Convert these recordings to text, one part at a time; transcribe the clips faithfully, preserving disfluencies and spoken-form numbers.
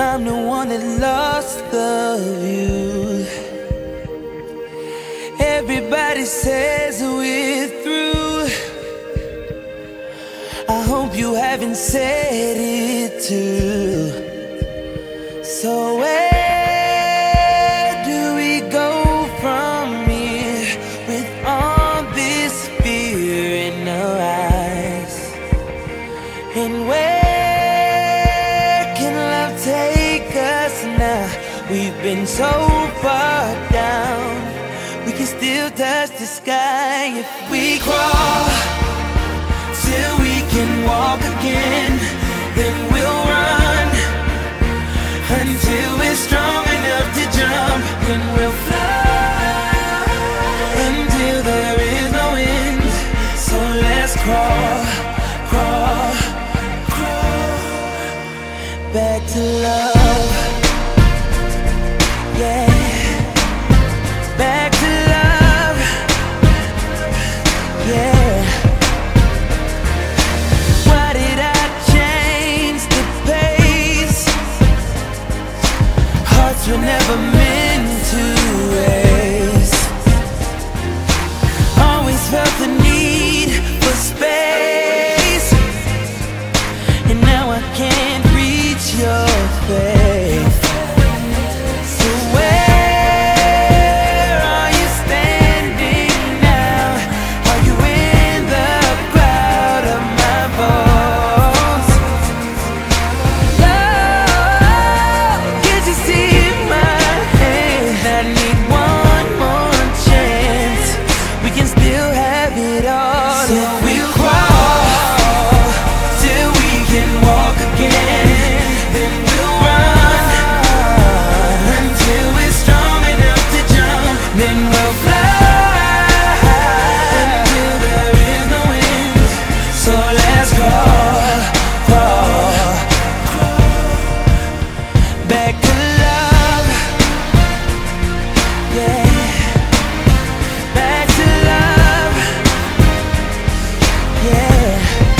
I'm the one that lost the view. Everybody says we're through. I hope you haven't said it too. So where do we go from here with all this fear in our eyes? And where can love take us now? We've been so far down, we can still touch the sky if we crawl till we can walk again. Then we'll run until we're strong enough to jump. Then we'll fly until there is no end. So let's crawl, crawl, crawl back to love. Yeah, back to love. Yeah. Why did I change the pace? Hearts were never meant to race. Always felt the need for space, and now I can't reach your face. So where are you standing now? Are you in the crowd of my bones? Love, can't you see my hand? I need one more chance. We can still have it all. So we'll crawl till we can walk again. Then we'll run until we're strong enough to jump. Then we'll fly until there is no end. So let's crawl, crawl, crawl back to love. Yeah, back to love. Yeah.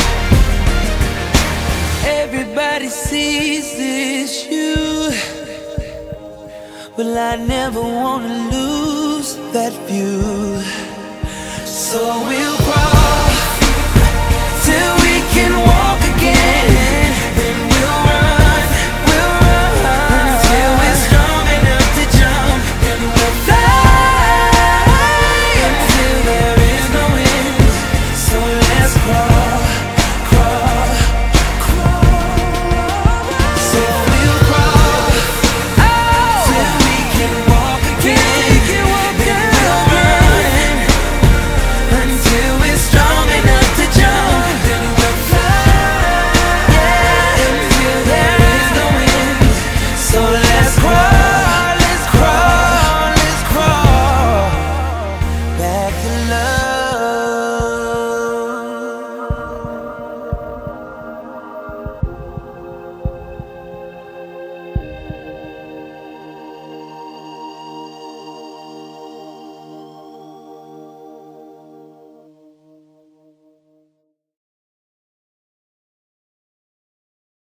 Everybody sees this you. Well, I never wanna lose that view. So we'll crawl till we can walk again.